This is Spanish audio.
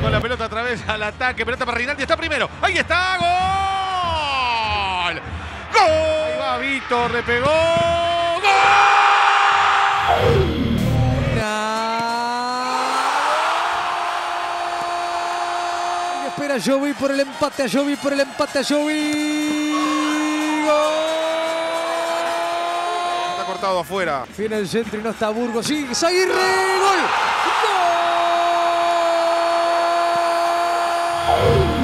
con la pelota otra vez al ataque. Pelota para Rinaldi. Está primero. Ahí está. ¡Gol! ¡Gol! Ahí va Víctor. Le pegó. ¡Gol! Espera Jovi por el empate, a Jovi por el empate, a Jovi. ¡Gol! Está cortado afuera. Viene el centro y no está Burgos. Sigue Aguirre. ¡Gol! ¡Gol!